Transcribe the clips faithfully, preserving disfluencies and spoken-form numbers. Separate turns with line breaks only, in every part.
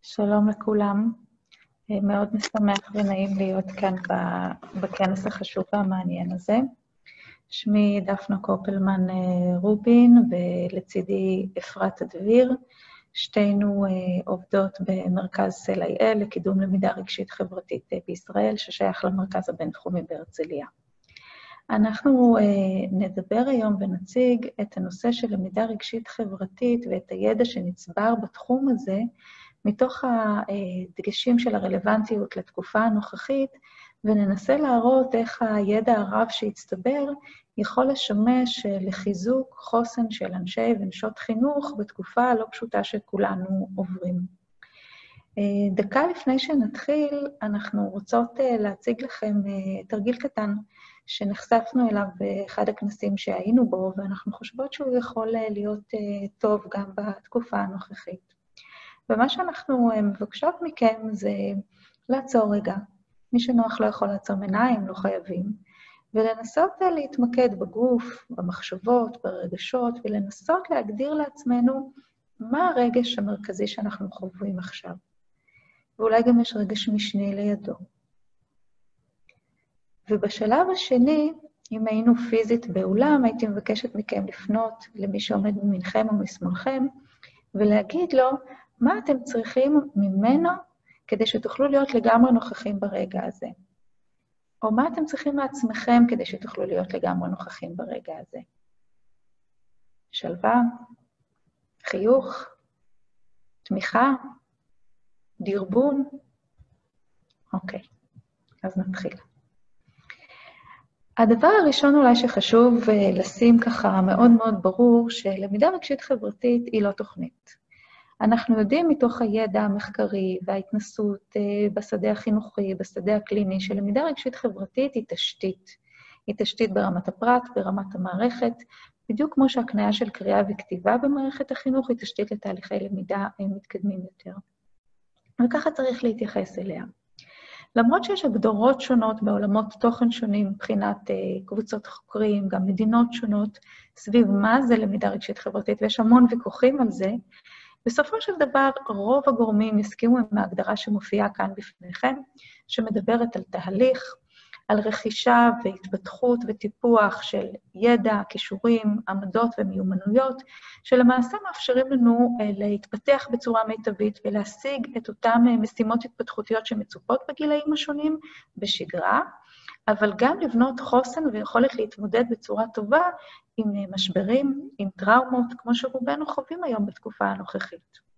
שלום לכולם, מאוד משמח ונעים להיות כאן בכנס החשוב והמעניין הזה. שמי דפנה קופלמן רובין ולצידי אפרת דביר, שתינו עובדות במרכז סלע לקידום למידה רגשית חברתית בישראל, ששייך למרכז הבינתחומי בהרצליה. אנחנו נדבר היום ונציג את הנושא של למידה רגשית חברתית ואת הידע שנצבר בתחום הזה, מתוך הדגשים של הרלוונטיות לתקופה הנוכחית, וננסה להראות איך הידע הרב שהצטבר יכול לשמש לחיזוק חוסן של אנשי ונשות חינוך בתקופה הלא פשוטה שכולנו עוברים. דקה לפני שנתחיל, אנחנו רוצות להציג לכם תרגיל קטן שנחשפנו אליו באחד הכנסים שהיינו בו, ואנחנו חושבות שהוא יכול להיות טוב גם בתקופה הנוכחית. ומה שאנחנו מבקשות מכם זה לעצור רגע. מי שנוח לא יכול לעצום עיניים, לא חייבים, ולנסות להתמקד בגוף, במחשבות, ברגשות, ולנסות להגדיר לעצמנו מה הרגש המרכזי שאנחנו חווים עכשיו. ואולי גם יש רגש משני לידו. ובשלב השני, אם היינו פיזית באולם, הייתי מבקשת מכם לפנות למי שעומד ממינכם או משמאלכם, ולהגיד לו, מה אתם צריכים ממנו כדי שתוכלו להיות לגמרי נוכחים ברגע הזה? או מה אתם צריכים מעצמכם כדי שתוכלו להיות לגמרי נוכחים ברגע הזה? שלווה, חיוך, תמיכה, דרבון. אוקיי, אז נתחיל. הדבר הראשון אולי שחשוב לשים ככה מאוד מאוד ברור, שלמידה רגשית חברתית היא לא תוכנית. אנחנו יודעים מתוך הידע המחקרי וההתנסות בשדה החינוכי, בשדה הקליני, שלמידה רגשית חברתית היא תשתית. היא תשתית ברמת הפרט, ברמת המערכת, בדיוק כמו שהקניה של קריאה וכתיבה במערכת החינוך היא תשתית לתהליכי למידה מתקדמים יותר. וככה צריך להתייחס אליה. למרות שיש הגדרות שונות בעולמות תוכן שונים, מבחינת קבוצות חוקרים, גם מדינות שונות, סביב מה זה למידה רגשית חברתית, ויש המון ויכוחים על זה, בסופו של דבר, רוב הגורמים יסכימו עם ההגדרה שמופיעה כאן בפניכם, שמדברת על תהליך, על רכישה והתפתחות וטיפוח של ידע, כישורים, עמדות ומיומנויות, שלמעשה מאפשרים לנו להתפתח בצורה מיטבית ולהשיג את אותן משימות התפתחותיות שמצופות בגילאים השונים בשגרה, אבל גם לבנות חוסן ויכולת להתמודד בצורה טובה עם משברים, עם טראומות, כמו שרובנו חווים היום בתקופה הנוכחית.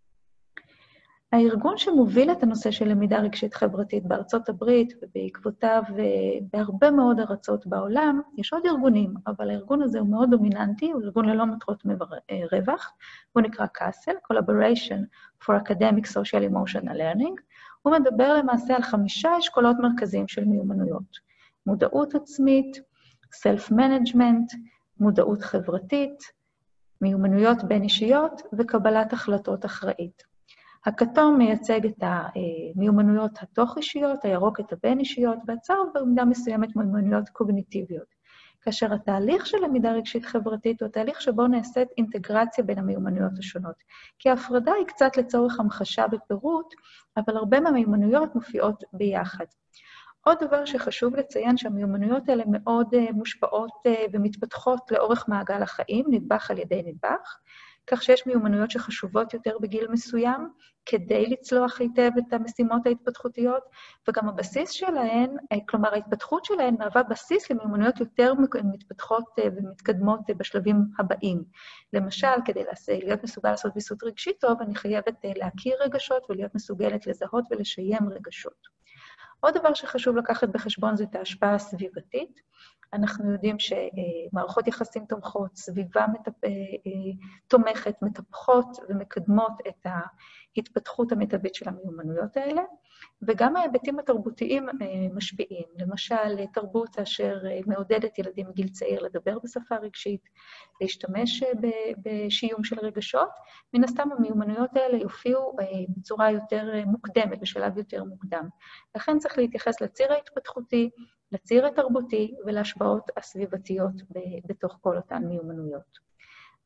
הארגון שמוביל את הנושא של למידה רגשית חברתית בארצות הברית ובעקבותיו בהרבה מאוד ארצות בעולם, יש עוד ארגונים, אבל הארגון הזה הוא מאוד דומיננטי, הוא ארגון ללא מטרות רווח, הוא נקרא קאסל, Collaboration for Academic Social Emotional Learning, הוא מדבר למעשה על חמישה אשכולות מרכזיים של מיומנויות, מודעות עצמית, Self-Management, מודעות חברתית, מיומנויות בין אישיות וקבלת החלטות אחראית. הכתום מייצג את המיומנויות התוך אישיות, הירוק את הבין אישיות, והצהוב במידה מסוימת מיומנויות קוגניטיביות. כאשר התהליך של למידה רגשית חברתית הוא התהליך שבו נעשית אינטגרציה בין המיומנויות השונות. כי ההפרדה היא קצת לצורך המחשה בפירוט, אבל הרבה מהמיומנויות מופיעות ביחד. עוד דבר שחשוב לציין שהמיומנויות האלה מאוד מושפעות ומתפתחות לאורך מעגל החיים, נדבך על ידי נדבך, כך שיש מיומנויות שחשובות יותר בגיל מסוים, כדי לצלוח היטב את המשימות ההתפתחותיות, וגם הבסיס שלהן, כלומר ההתפתחות שלהן מהווה בסיס למיומנויות יותר מתפתחות ומתקדמות בשלבים הבאים. למשל, כדי להיות מסוגל לעשות ויסות רגשי טוב, אני חייבת להכיר רגשות ולהיות מסוגלת לזהות ולשיים רגשות. עוד דבר שחשוב לקחת בחשבון זה את ההשפעה הסביבתית. אנחנו יודעים שמערכות יחסים תומכות, סביבה מטפ... תומכת, מטפחות ומקדמות את ההתפתחות המיטבית של המיומנויות האלה, וגם ההיבטים התרבותיים משפיעים. למשל, תרבות אשר מעודדת ילדים מגיל צעיר לדבר בשפה רגשית, להשתמש בשיום של רגשות, מן הסתם המיומנויות האלה יופיעו בצורה יותר מוקדמת, בשלב יותר מוקדם. לכן צריך להתייחס לציר ההתפתחותי, לציר התרבותי ולהשפעות הסביבתיות בתוך כל אותן מיומנויות.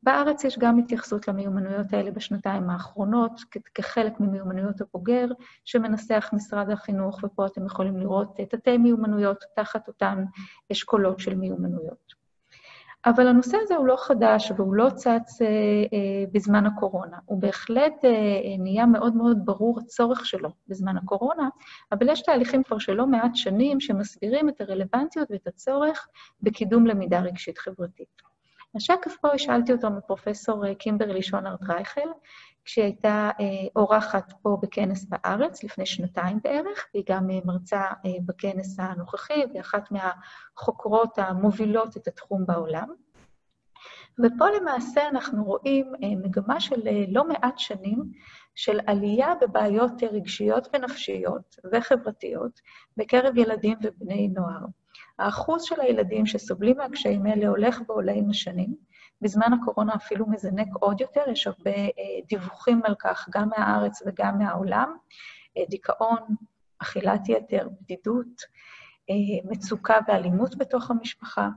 בארץ יש גם התייחסות למיומנויות האלה בשנתיים האחרונות, כחלק ממיומנויות הבוגר, שמנסח משרד החינוך, ופה אתם יכולים לראות תתי מיומנויות תחת אותן אשכולות של מיומנויות. אבל הנושא הזה הוא לא חדש, והוא לא צץ אה, אה, בזמן הקורונה. הוא בהחלט אה, נהיה מאוד מאוד ברור הצורך שלו בזמן הקורונה, אבל יש תהליכים כבר שלא מעט שנים שמסבירים את הרלוונטיות ואת הצורך בקידום למידה רגשית חברתית. השקף פה השאלתי אותו מפרופסור קימברלי שונארד רייכל, כשהיא הייתה אה, אורחת פה בכנס בארץ לפני שנתיים בערך, והיא גם אה, מרצה אה, בכנס הנוכחי, ואחת מהחוקרות המובילות את התחום בעולם. ופה למעשה אנחנו רואים אה, מגמה של אה, לא מעט שנים, של עלייה בבעיות רגשיות ונפשיות וחברתיות בקרב ילדים ובני נוער. האחוז של הילדים שסובלים מהקשיים האלה הולך ועולה עם השנים, בזמן הקורונה אפילו מזנק עוד יותר, יש הרבה דיווחים על כך, גם מהארץ וגם מהעולם, דיכאון, אכילת יתר, בדידות, מצוקה ואלימות בתוך המשפחה,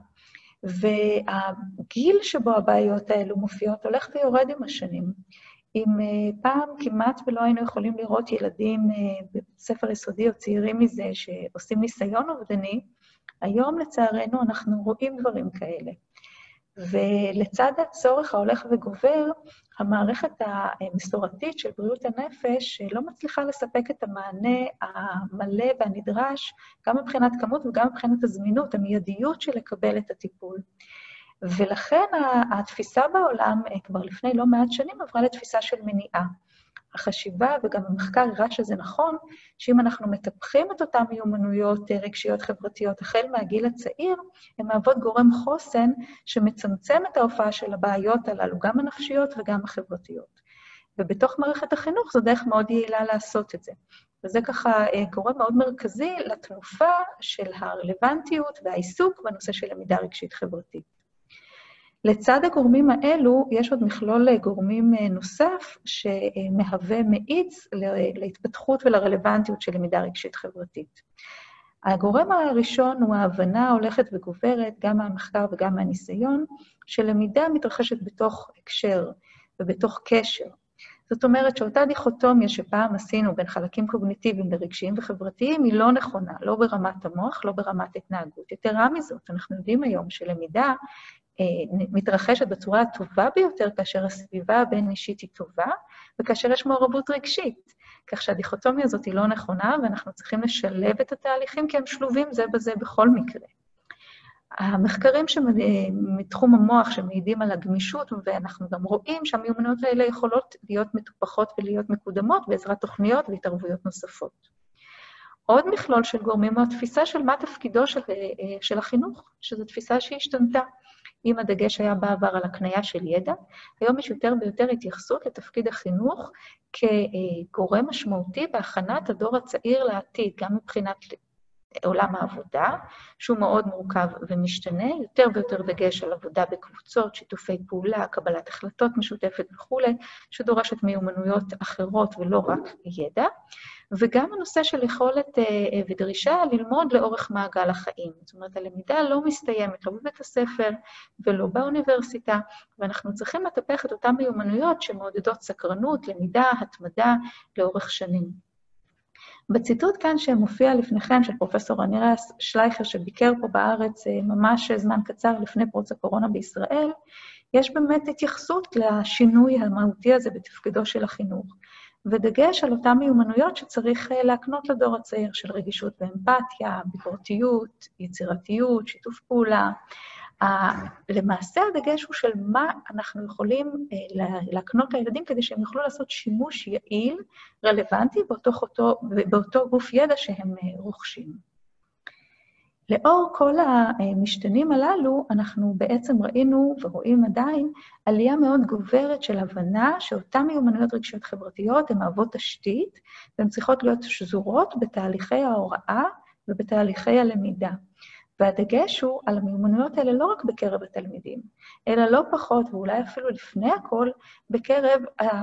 והגיל שבו הבעיות האלו מופיעות הולך ויורד עם השנים. אם פעם כמעט ולא היינו יכולים לראות ילדים בספר יסודי או צעירים מזה שעושים ניסיון אובדני, היום לצערנו אנחנו רואים דברים כאלה. ולצד הצורך ההולך וגובר, המערכת המסורתית של בריאות הנפש לא מצליחה לספק את המענה המלא והנדרש, גם מבחינת כמות וגם מבחינת הזמינות, המיידיות של לקבל את הטיפול. ולכן התפיסה בעולם, כבר לפני לא מעט שנים, עברה לתפיסה של מניעה. החשיבה וגם המחקר הראה שזה נכון, שאם אנחנו מטפחים את אותן מיומנויות רגשיות חברתיות החל מהגיל הצעיר, הן מהוות גורם חוסן שמצמצם את ההופעה של הבעיות הללו, גם הנפשיות וגם החברתיות. ובתוך מערכת החינוך זו דרך מאוד יעילה לעשות את זה. וזה ככה גורם מאוד מרכזי לתנופה של הרלוונטיות והעיסוק בנושא של למידה רגשית חברתית. לצד הגורמים האלו, יש עוד מכלול גורמים נוסף שמהווה מאיץ להתפתחות ולרלוונטיות של למידה רגשית חברתית. הגורם הראשון הוא ההבנה ההולכת וגוברת, גם מהמחקר וגם מהניסיון, שלמידה מתרחשת בתוך הקשר ובתוך קשר. זאת אומרת שאותה דיכוטומיה שפעם עשינו בין חלקים קוגניטיביים לרגשיים וחברתיים, היא לא נכונה, לא ברמת המוח, לא ברמת התנהגות. יתרה מזאת, אנחנו יודעים היום שלמידה מתרחשת בצורה הטובה ביותר כאשר הסביבה הבין-אישית היא טובה, וכאשר יש מעורבות רגשית. כך שהדיכוטומיה הזאת היא לא נכונה, ואנחנו צריכים לשלב את התהליכים, כי הם שלובים זה בזה בכל מקרה. המחקרים מתחום המוח שמעידים על הגמישות, ואנחנו גם רואים שהמיומנויות האלה יכולות להיות מטופחות ולהיות מקודמות בעזרת תוכניות והתערבויות נוספות. עוד מכלול של גורמים הוא התפיסה של מה תפקידו של, של החינוך, שזו תפיסה שהשתנתה. אם הדגש היה בעבר על הקנייה של ידע, היום יש יותר ויותר התייחסות לתפקיד החינוך כגורם משמעותי בהכנת הדור הצעיר לעתיד, גם מבחינת עולם העבודה, שהוא מאוד מורכב ומשתנה, יותר ויותר דגש על עבודה בקבוצות, שיתופי פעולה, קבלת החלטות משותפת וכו', שדורשת מיומנויות אחרות ולא רק ידע, וגם הנושא של יכולת ודרישה ללמוד לאורך מעגל החיים. זאת אומרת, הלמידה לא מסתיימת, לא בבית הספר ולא באוניברסיטה, ואנחנו צריכים לטפח את אותן מיומנויות שמעודדות סקרנות, למידה, התמדה לאורך שנים. בציטוט כאן שמופיע לפניכם של פרופסור אנירס שלייכר, שביקר פה בארץ ממש זמן קצר לפני פרוץ הקורונה בישראל, יש באמת התייחסות לשינוי המהותי הזה בתפקידו של החינוך, ודגש על אותן מיומנויות שצריך להקנות לדור הצעיר של רגישות ואמפתיה, ביקורתיות, יצירתיות, שיתוף פעולה. למעשה הדגש הוא של מה אנחנו יכולים להקנות לילדים כדי שהם יוכלו לעשות שימוש יעיל, רלוונטי, באותו, באותו גוף ידע שהם רוכשים. לאור כל המשתנים הללו, אנחנו בעצם ראינו ורואים עדיין עלייה מאוד גוברת של הבנה שאותן מיומנויות רגשיות חברתיות הן מהוות תשתית, והן צריכות להיות שזורות בתהליכי ההוראה ובתהליכי הלמידה. והדגש הוא על המיומנויות האלה לא רק בקרב התלמידים, אלא לא פחות, ואולי אפילו לפני הכל, בקרב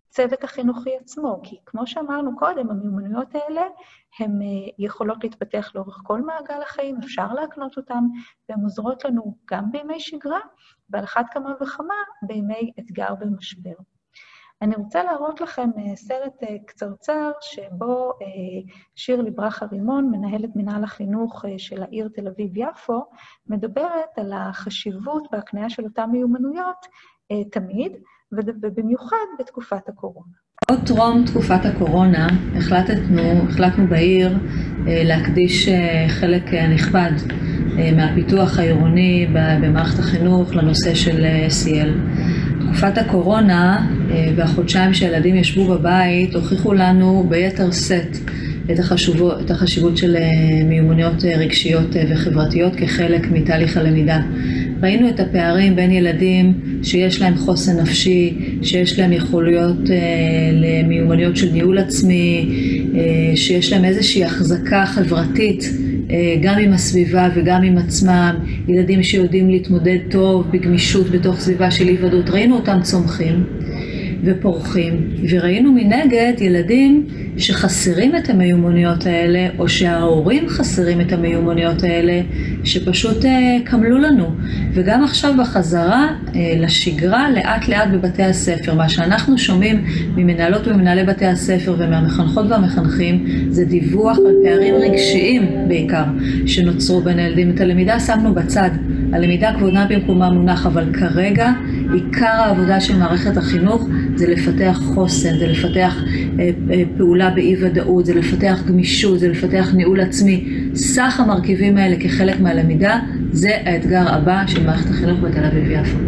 הצוות החינוכי עצמו, כי כמו שאמרנו קודם, המיומנויות האלה הן יכולות להתפתח לאורך כל מעגל החיים, אפשר להקנות אותן, והן עוזרות לנו גם בימי שגרה, ועל אחת כמה וכמה בימי אתגר ומשבר. אני רוצה להראות לכם סרט קצרצר, שבו שירלי ברכה רימון, מנהלת מנהל החינוך של העיר תל אביב-יפו, מדברת על החשיבות וההקניה של אותן מיומנויות תמיד, ובמיוחד בתקופת הקורונה.
עוד טרום תקופת הקורונה החלטנו, החלטנו בעיר להקדיש חלק נכבד מהפיתוח העירוני במערכת החינוך לנושא של סי אל. תקופת הקורונה והחודשיים שהילדים ישבו בבית הוכיחו לנו ביתר סט את החשיבות, את החשיבות של מיומנויות רגשיות וחברתיות כחלק מתהליך הלמידה. ראינו את הפערים בין ילדים שיש להם חוסן נפשי, שיש להם יכולויות למיומנויות של ניהול עצמי, שיש להם איזושהי החזקה חברתית גם עם הסביבה וגם עם עצמם, ילדים שיודעים להתמודד טוב בגמישות בתוך סביבה של אי-ודאות. ראינו אותם צומחים ופורחים, וראינו מנגד ילדים שחסרים את המיומנויות האלה, או שההורים חסרים את המיומנויות האלה, שפשוט קמלו לנו. וגם עכשיו בחזרה לשגרה, לאט לאט בבתי הספר, מה שאנחנו שומעים ממנהלות ומנהלי בתי הספר ומהמחנכות והמחנכים, זה דיווח על פערים רגשיים בעיקר, שנוצרו בין הילדים. את הלמידה שמנו בצד, הלמידה כבודה במקומה מונח, אבל כרגע עיקר העבודה של מערכת החינוך זה לפתח חוסן, זה לפתח אה, אה, פעולה באי-ודאות, זה לפתח גמישות, זה לפתח ניהול עצמי. סך המרכיבים האלה כחלק מהלמידה, זה האתגר הבא של מערכת החינוך בתל אביב-יפו.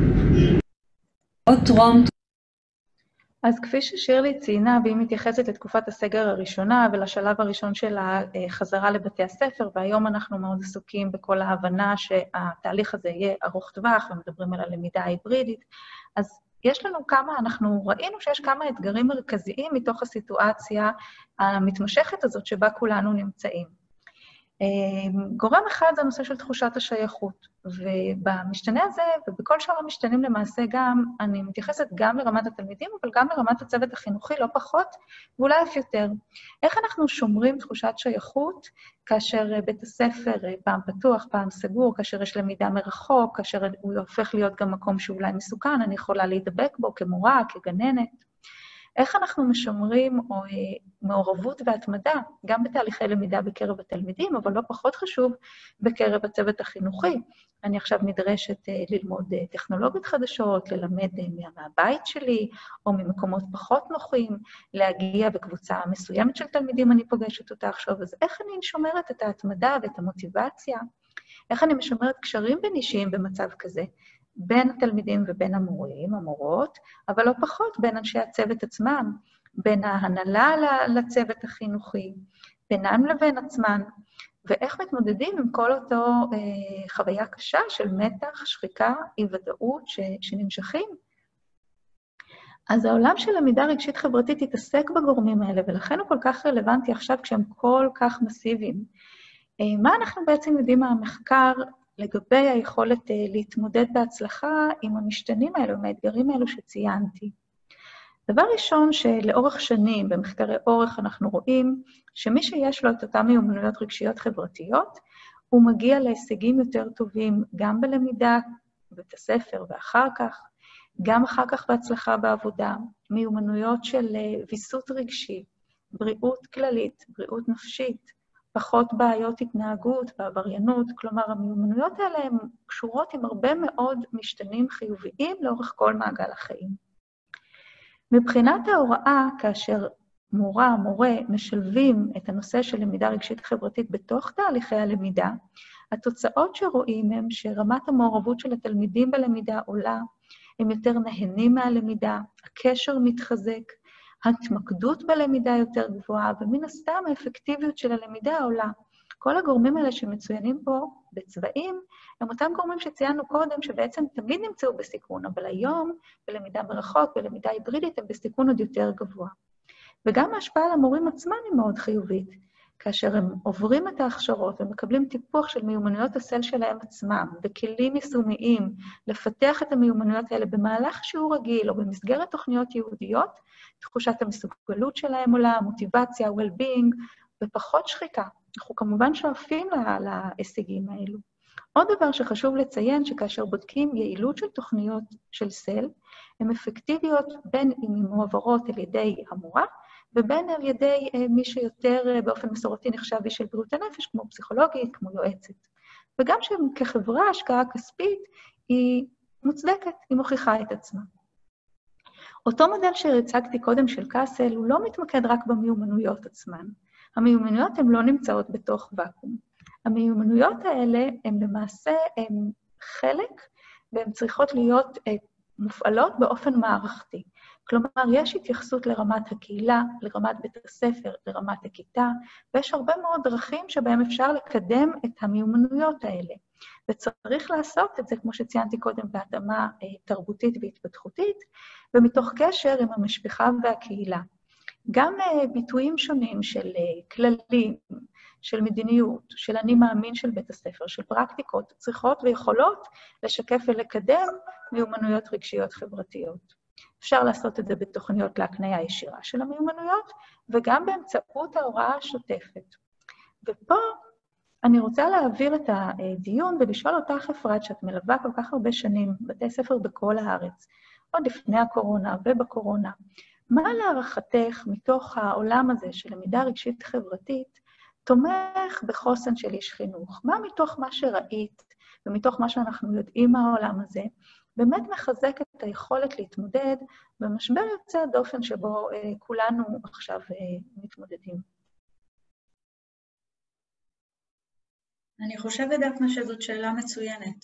עוד טרום.
אז כפי ששירלי ציינה, והיא מתייחסת לתקופת הסגר הראשונה ולשלב הראשון של החזרה לבתי הספר, והיום אנחנו מאוד עסוקים בכל ההבנה שהתהליך הזה יהיה ארוך טווח, ומדברים על הלמידה ההיברידית. אז יש לנו כמה, אנחנו ראינו שיש כמה אתגרים מרכזיים מתוך הסיטואציה המתמשכת הזאת שבה כולנו נמצאים. גורם אחד זה הנושא של תחושת השייכות, ובמשתנה הזה, ובכל שאר המשתנים למעשה גם, אני מתייחסת גם לרמת התלמידים, אבל גם לרמת הצוות החינוכי, לא פחות, ואולי אף יותר. איך אנחנו שומרים תחושת שייכות, כאשר בית הספר פעם פתוח, פעם סגור, כאשר יש למידה מרחוק, כאשר הוא הופך להיות גם מקום שאולי מסוכן, אני יכולה להידבק בו כמורה, כגננת. איך אנחנו משמרים או, מעורבות והתמדה, גם בתהליכי למידה בקרב התלמידים, אבל לא פחות חשוב, בקרב הצוות החינוכי. אני עכשיו נדרשת ללמוד טכנולוגיות חדשות, ללמד מהבית שלי, או ממקומות פחות נוחים, להגיע בקבוצה מסוימת של תלמידים, אני פוגשת אותה עכשיו. אז איך אני שומרת את ההתמדה ואת המוטיבציה? איך אני משמרת קשרים בין אישיים במצב כזה? בין התלמידים ובין המורים, המורות, אבל לא פחות בין אנשי הצוות עצמם, בין ההנהלה לצוות החינוכי, בינם לבין עצמן, ואיך מתמודדים עם כל אותו אה, חוויה קשה של מתח, שחיקה, אי-ודאות ש, שנמשכים. אז העולם של למידה רגשית חברתית יתעסק בגורמים האלה, ולכן הוא כל כך רלוונטי עכשיו כשהם כל כך מסיביים. אה, מה אנחנו בעצם יודעים מהמחקר לגבי היכולת להתמודד בהצלחה עם המשתנים האלו, עם האתגרים האלו שציינתי? דבר ראשון, שלאורך שנים, במחקרי אורך, אנחנו רואים שמי שיש לו את אותם מיומנויות רגשיות חברתיות, הוא מגיע להישגים יותר טובים גם בלמידה, בבית הספר ואחר כך, גם אחר כך בהצלחה בעבודה, מיומנויות של ויסות רגשי, בריאות כללית, בריאות נפשית, פחות בעיות התנהגות ועבריינות, כלומר, המיומנויות האלה הן קשורות עם הרבה מאוד משתנים חיוביים לאורך כל מעגל החיים. מבחינת ההוראה, כאשר מורה, מורה, משלבים את הנושא של למידה רגשית חברתית בתוך תהליכי הלמידה, התוצאות שרואים הם שרמת המעורבות של התלמידים בלמידה עולה, הם יותר נהנים מהלמידה, הקשר מתחזק, ההתמקדות בלמידה יותר גבוהה, ומן הסתם האפקטיביות של הלמידה עולה. כל הגורמים האלה שמצוינים פה בצבעים, הם אותם גורמים שציינו קודם, שבעצם תמיד נמצאו בסיכון, אבל היום בלמידה מרחוק, בלמידה היברידית, הם בסיכון עוד יותר גבוה. וגם ההשפעה על המורים עצמם היא מאוד חיובית. כאשר הם עוברים את ההכשרות ומקבלים טיפוח של מיומנויות הסל שלהם עצמם, וכלים יישומיים לפתח את המיומנויות האלה במהלך שיעור רגיל או במסגרת תוכניות ייעודיות, תחושת המסוגלות שלהם עולה, מוטיבציה, well-being, ופחות שחיקה. אנחנו כמובן שואפים להישגים האלו. עוד דבר שחשוב לציין, שכאשר בודקים יעילות של תוכניות של סל, הן אפקטיביות בין אם הן מועברות על ידי המורה, ובין על ידי מי שיותר באופן מסורתי נחשב איש של בריאות הנפש, כמו פסיכולוגית, כמו יועצת. וגם שכחברה, השקעה כספית, היא מוצדקת, היא מוכיחה את עצמה. אותו מודל שהצגתי קודם של קאסל, הוא לא מתמקד רק במיומנויות עצמן. המיומנויות הן לא נמצאות בתוך ואקום. המיומנויות האלה הן למעשה הן חלק, והן צריכות להיות מופעלות באופן מערכתי. כלומר, יש התייחסות לרמת הקהילה, לרמת בית הספר, לרמת הכיתה, ויש הרבה מאוד דרכים שבהם אפשר לקדם את המיומנויות האלה. וצריך לעשות את זה, כמו שציינתי קודם, בהתאמה תרבותית והתפתחותית, ומתוך קשר עם המשפחה והקהילה. גם ביטויים שונים של כללים, של מדיניות, של אני מאמין של בית הספר, של פרקטיקות, צריכות ויכולות לשקף ולקדם מיומנויות רגשיות חברתיות. אפשר לעשות את זה בתוכניות להקניה ישירה של המיומנויות, וגם באמצעות ההוראה השוטפת. ופה אני רוצה להעביר את הדיון ולשאול אותך, אפרת, שאת מלווה כל כך הרבה שנים, בתי ספר בכל הארץ, עוד לפני הקורונה ובקורונה. מה להערכתך מתוך העולם הזה של למידה רגשית חברתית, תומך בחוסן של איש חינוך? מה מתוך מה שראית ומתוך מה שאנחנו יודעים מהעולם הזה, באמת מחזק את היכולת להתמודד במשבר יוצא הדופן שבו אה, כולנו עכשיו אה, מתמודדים?
אני חושבת דווקא שזאת שאלה מצוינת.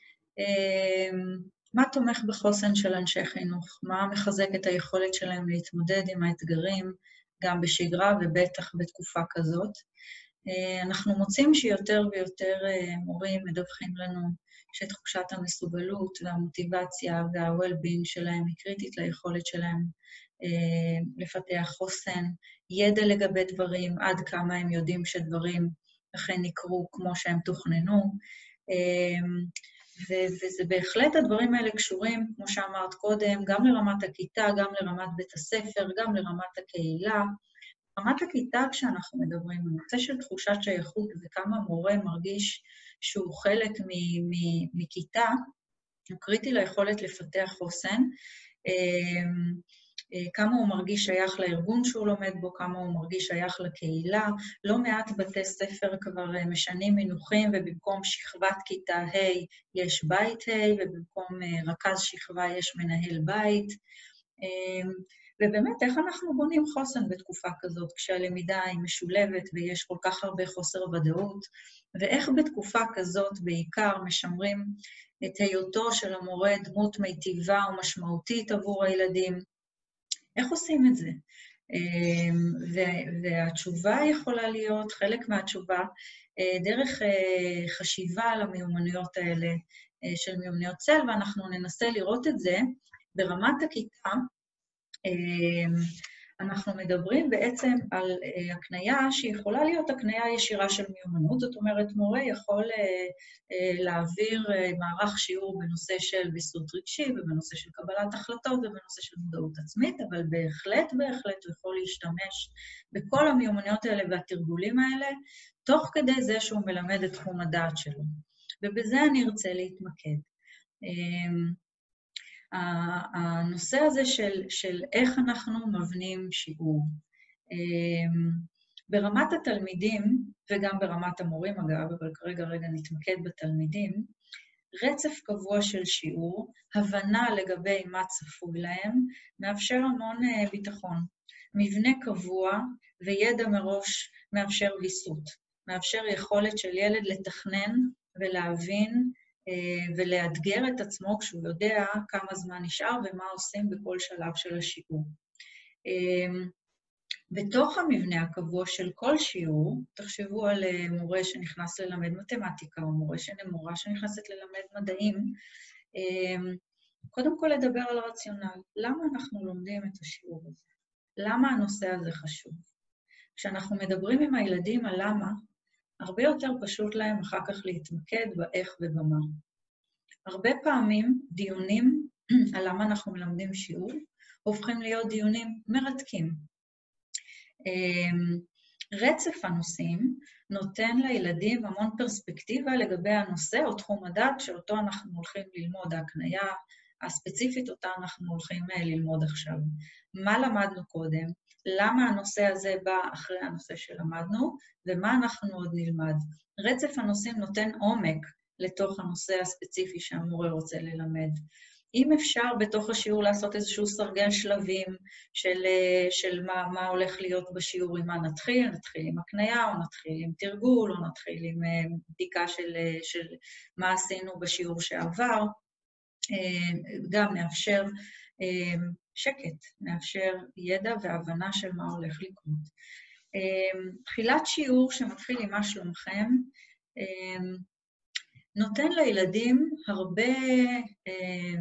מה תומך בחוסן של אנשי חינוך? מה מחזק את היכולת שלהם להתמודד עם האתגרים, גם בשגרה ובטח בתקופה כזאת? אנחנו מוצאים שיותר ויותר מורים מדווחים לנו שתחושת המסוגלות והמוטיבציה וה-well-being שלהם היא קריטית ליכולת שלהם לפתח חוסן, ידע לגבי דברים, עד כמה הם יודעים שדברים אכן יקרו כמו שהם תוכננו, וזה בהחלט הדברים האלה קשורים, כמו שאמרת קודם, גם לרמת הכיתה, גם לרמת בית הספר, גם לרמת הקהילה. רמת הכיתה, כשאנחנו מדברים, הנושא של תחושת שייכות וכמה מורה מרגיש שהוא חלק מכיתה, הוא קריטי ליכולת לפתח חוסן, כמה הוא מרגיש שייך לארגון שהוא לומד בו, כמה הוא מרגיש שייך לקהילה. לא מעט בתי ספר כבר משנים מינוחים, ובמקום שכבת כיתה ה' יש בית ה', ובמקום רכז שכבה יש מנהל בית. ובאמת, איך אנחנו בונים חוסן בתקופה כזאת, כשהלמידה היא משולבת ויש כל כך הרבה חוסר ודאות, ואיך בתקופה כזאת בעיקר משמרים את היותו של המורה דמות מיטיבה ומשמעותית עבור הילדים. איך עושים את זה? והתשובה יכולה להיות, חלק מהתשובה, דרך חשיבה על המיומנויות האלה של מיומנויות סל, ואנחנו ננסה לראות את זה ברמת הכיתה. אנחנו מדברים בעצם על הקנייה שיכולה להיות הקנייה ישירה של מיומנות, זאת אומרת, מורה יכול להעביר מערך שיעור בנושא של ויסות רגשי, ובנושא של קבלת החלטות, ובנושא של מודעות עצמית, אבל בהחלט, בהחלט הוא יכול להשתמש בכל המיומנויות האלה והתרגולים האלה, תוך כדי זה שהוא מלמד את תחום הדעת שלו. ובזה אני ארצה להתמקד. הנושא הזה של, של איך אנחנו מבנים שיעור. ברמת התלמידים, וגם ברמת המורים אגב, אבל כרגע רגע נתמקד בתלמידים, רצף קבוע של שיעור, הבנה לגבי מה צפוי להם, מאפשר המון ביטחון. מבנה קבוע וידע מראש מאפשר ויסות, מאפשר יכולת של ילד לתכנן ולהבין, ולאתגר את עצמו כשהוא יודע כמה זמן נשאר ומה עושים בכל שלב של השיעור. בתוך המבנה הקבוע של כל שיעור, תחשבו על מורה שנכנס ללמד מתמטיקה, או מורה מורה שנכנסת ללמד מדעים, קודם כל לדבר על הרציונל. למה אנחנו לומדים את השיעור הזה? למה הנושא הזה חשוב? כשאנחנו מדברים עם הילדים על למה, הרבה יותר פשוט להם אחר כך להתמקד באיך ובמה. הרבה פעמים דיונים על למה אנחנו מלמדים שיעור, הופכים להיות דיונים מרתקים. רצף הנושאים נותן לילדים המון פרספקטיבה לגבי הנושא או תחום הדעת שאותו אנחנו הולכים ללמוד, ההקניה הספציפית אותה אנחנו הולכים ללמוד עכשיו. מה למדנו קודם? למה הנושא הזה בא אחרי הנושא שלמדנו? ומה אנחנו עוד נלמד? רצף הנושאים נותן עומק לתוך הנושא הספציפי שהמורה רוצה ללמד. אם אפשר בתוך השיעור לעשות איזשהו סרגל שלבים של, של מה, מה הולך להיות בשיעור, עם מה נתחיל, נתחיל עם הקניה, או נתחיל עם תרגול, או נתחיל עם בדיקה של, של מה עשינו בשיעור שעבר, גם נאפשר שקט, נאפשר ידע והבנה של מה הולך לקרות. תחילת שיעור שמתחיל עם מה שלומכם, נותן לילדים הרבה אה,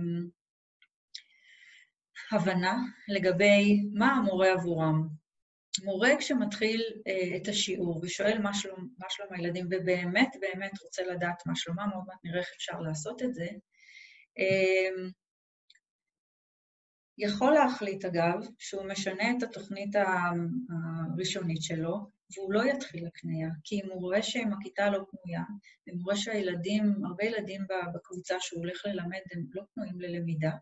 הבנה לגבי מה המורה עבורם. מורה כשמתחיל אה, את השיעור ושואל מה שלום, מה שלום הילדים, ובאמת באמת רוצה לדעת מה שלומם, עוד מעט נראה איך אפשר לעשות את זה, אה, יכול להחליט אגב שהוא משנה את התוכנית הראשונית שלו, והוא לא יתחיל לקנייה, כי אם הוא רואה שאם הכיתה לא פנויה, אם הוא רואה שהילדים, הרבה ילדים בקבוצה שהוא הולך ללמד, הם לא פנויים ללמידה,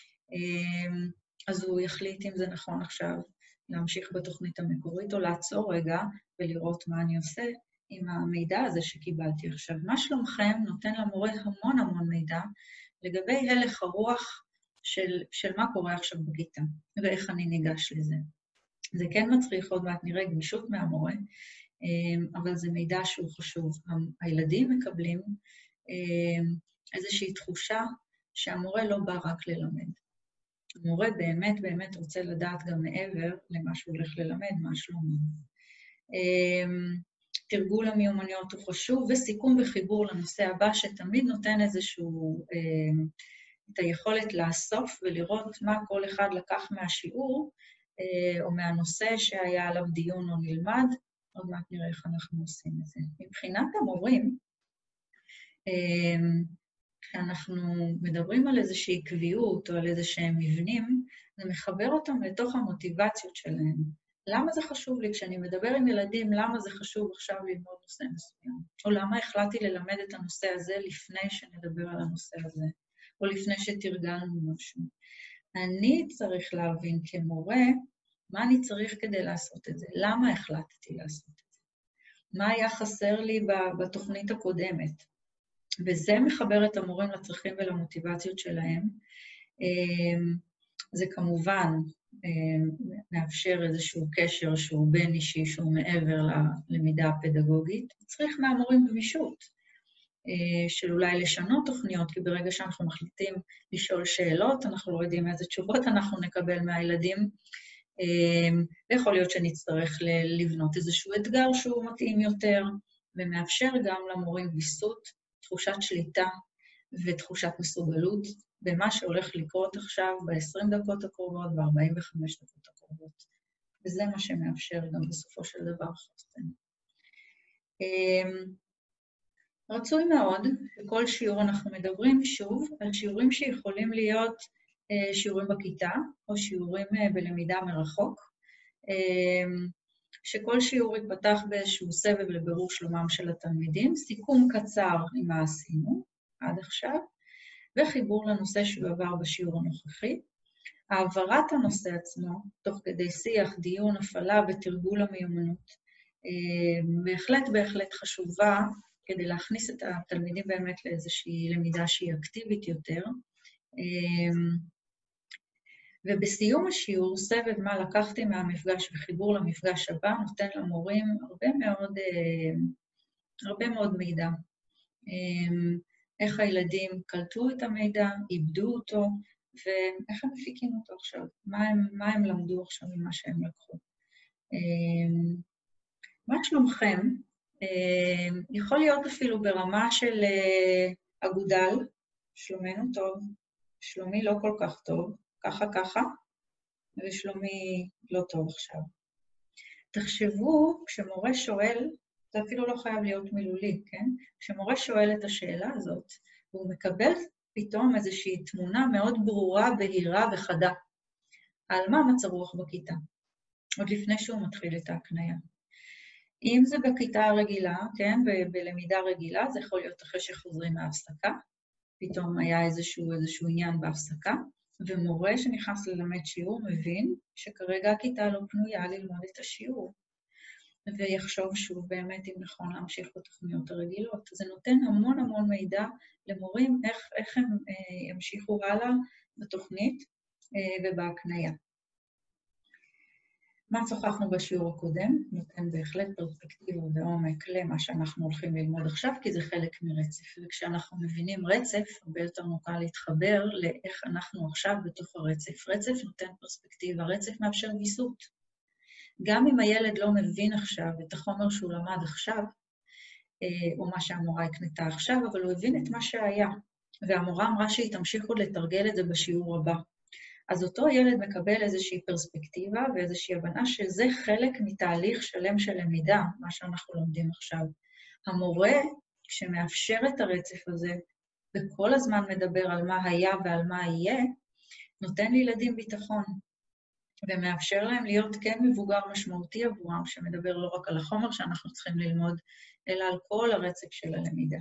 אז הוא יחליט אם זה נכון עכשיו להמשיך בתוכנית המקורית, או לעצור רגע ולראות מה אני עושה עם המידע הזה שקיבלתי עכשיו. מה שלומכם נותן למורה המון המון מידע לגבי הלך הרוח של, של מה קורה עכשיו בכיתה, ואיך אני ניגש לזה. זה כן מצריך עוד מעט נראה גמישות מהמורה, אבל זה מידע שהוא חשוב. הילדים מקבלים איזושהי תחושה שהמורה לא בא רק ללמד. המורה באמת באמת רוצה לדעת גם מעבר למה שהוא הולך ללמד, מה שלומו. תרגול המיומנויות הוא חשוב, וסיכום וחיבור לנושא הבא שתמיד נותן איזשהו, את היכולת לאסוף ולראות מה כל אחד לקח מהשיעור, או מהנושא שהיה עליו דיון או נלמד, עוד מעט נראה איך אנחנו עושים את זה. מבחינת המורים, כשאנחנו מדברים על איזושהי קביעות או על איזשהם מבנים, זה מחבר אותם לתוך המוטיבציות שלהם. למה זה חשוב לי? כשאני מדבר עם ילדים, למה זה חשוב עכשיו ללמוד נושא מסוים? או למה החלטתי ללמד את הנושא הזה לפני שנדבר על הנושא הזה? או לפני שתרגלנו משהו? אני צריך להבין כמורה, מה אני צריך כדי לעשות את זה? למה החלטתי לעשות את זה? מה היה חסר לי בתוכנית הקודמת? וזה מחבר את המורים לצרכים ולמוטיבציות שלהם. זה כמובן מאפשר איזשהו קשר שהוא בין אישי, שהוא מעבר ללמידה הפדגוגית. צריך מהמורים גמישות, של אולי לשנות תוכניות, כי ברגע שאנחנו מחליטים לשאול שאלות, אנחנו לא יודעים איזה תשובות אנחנו נקבל מהילדים, ויכול להיות שנצטרך לבנות איזשהו אתגר שהוא מתאים יותר, ומאפשר גם למורים ויסות, תחושת שליטה ותחושת מסוגלות, במה שהולך לקרות עכשיו ב-עשרים דקות הקרובות, ב-ארבעים וחמש דקות הקרובות. וזה מה שמאפשר גם בסופו של דבר חוסן. רצוי מאוד, בכל שיעור אנחנו מדברים שוב על שיעורים שיכולים להיות שיעורים בכיתה, או שיעורים בלמידה מרחוק, שכל שיעור יתפתח באיזשהו סבב לבירור שלומם של התלמידים, סיכום קצר עם מה עשינו עד עכשיו, וחיבור לנושא שהוא עבר בשיעור הנוכחי. העברת הנושא עצמו, תוך כדי שיח, דיון, הפעלה ותרגול המיומנות, בהחלט בהחלט חשובה, כדי להכניס את התלמידים באמת לאיזושהי למידה שהיא אקטיבית יותר. ובסיום השיעור, סבב מה לקחתי מהמפגש וחיבור למפגש הבא, נותן למורים הרבה מאוד, הרבה מאוד מידע. איך הילדים קלטו את המידע, איבדו אותו, ואיך הם מפיקים אותו עכשיו, מה הם, מה הם למדו עכשיו ממה שהם לקחו. מה שלומכם? יכול להיות אפילו ברמה של אגודל, שלומנו טוב, שלומי לא כל כך טוב, ככה ככה, ושלומי לא טוב עכשיו. תחשבו, כשמורה שואל, זה אפילו לא חייב להיות מילולי, כן? כשמורה שואל את השאלה הזאת, הוא מקבל פתאום איזושהי תמונה מאוד ברורה, בהירה וחדה, על מה מצב רוח בכיתה, עוד לפני שהוא מתחיל את ההקניה. אם זה בכיתה הרגילה, כן, ב- בלמידה רגילה, זה יכול להיות אחרי שחוזרים מההפסקה, פתאום היה איזשהו, איזשהו עניין בהפסקה, ומורה שנכנס ללמד שיעור מבין שכרגע הכיתה לא פנויה ללמוד את השיעור, ויחשוב שוב באמת אם נכון להמשיך בתוכניות הרגילות. זה נותן המון המון מידע למורים איך, איך הם אה, ימשיכו הלאה בתוכנית אה, ובהקניה. מה שוחחנו בשיעור הקודם? נותן בהחלט פרספקטיבה ועומק למה שאנחנו הולכים ללמוד עכשיו, כי זה חלק מרצף. וכשאנחנו מבינים רצף, הרבה יותר נוכל להתחבר לאיך אנחנו עכשיו בתוך הרצף. רצף נותן פרספקטיבה, רצף מאפשר ויסות. גם אם הילד לא מבין עכשיו את החומר שהוא למד עכשיו, או מה שהמורה הקנתה עכשיו, אבל הוא הבין את מה שהיה. והמורה אמרה שהיא תמשיך עוד לתרגל את זה בשיעור הבא. אז אותו ילד מקבל איזושהי פרספקטיבה ואיזושהי הבנה שזה חלק מתהליך שלם של למידה, מה שאנחנו לומדים עכשיו. המורה, כשמאפשר את הרצף הזה, וכל הזמן מדבר על מה היה ועל מה יהיה, נותן לילדים ביטחון, ומאפשר להם להיות כן מבוגר משמעותי עבורם, שמדבר לא רק על החומר שאנחנו צריכים ללמוד, אלא על כל הרצף של הלמידה.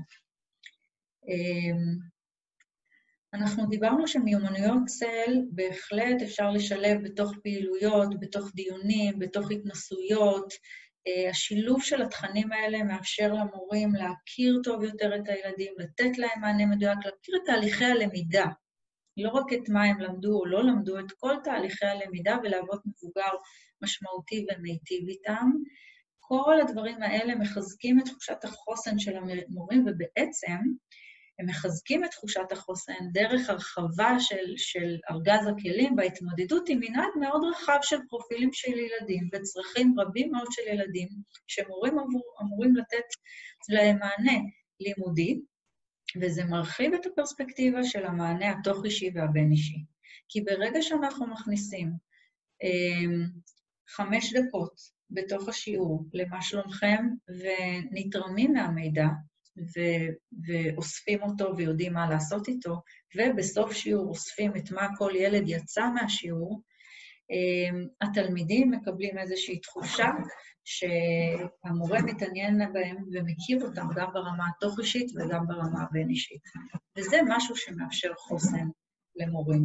אנחנו דיברנו שמיומנויות צל בהחלט אפשר לשלב בתוך פעילויות, בתוך דיונים, בתוך התנסויות. השילוב של התכנים האלה מאפשר למורים להכיר טוב יותר את הילדים, לתת להם מענה מדויק, להכיר את תהליכי הלמידה. לא רק את מה הם למדו או לא למדו, את כל תהליכי הלמידה ולעבוד מבוגר משמעותי ומיטיב איתם. כל הדברים האלה מחזקים את תחושת החוסן של המורים, ובעצם הם מחזקים את תחושת החוסן דרך הרחבה של, של ארגז הכלים בהתמודדות עם מנעד מאוד רחב של פרופילים של ילדים וצרכים רבים מאוד של ילדים, שמורים אמור, אמורים לתת להם מענה לימודי, וזה מרחיב את הפרספקטיבה של המענה התוך-אישי והבין-אישי. כי ברגע שאנחנו מכניסים אה, חמש דקות בתוך השיעור למה שלומכם ונתרמים מהמידע, ו- ואוספים אותו ויודעים מה לעשות איתו, ובסוף שיעור אוספים את מה כל ילד יצא מהשיעור, התלמידים מקבלים איזושהי תחושה שהמורה מתעניין בהם ומכיר אותם גם ברמה התוך-אישית וגם ברמה הבין-אישית. וזה משהו שמאפשר חוסן למורים.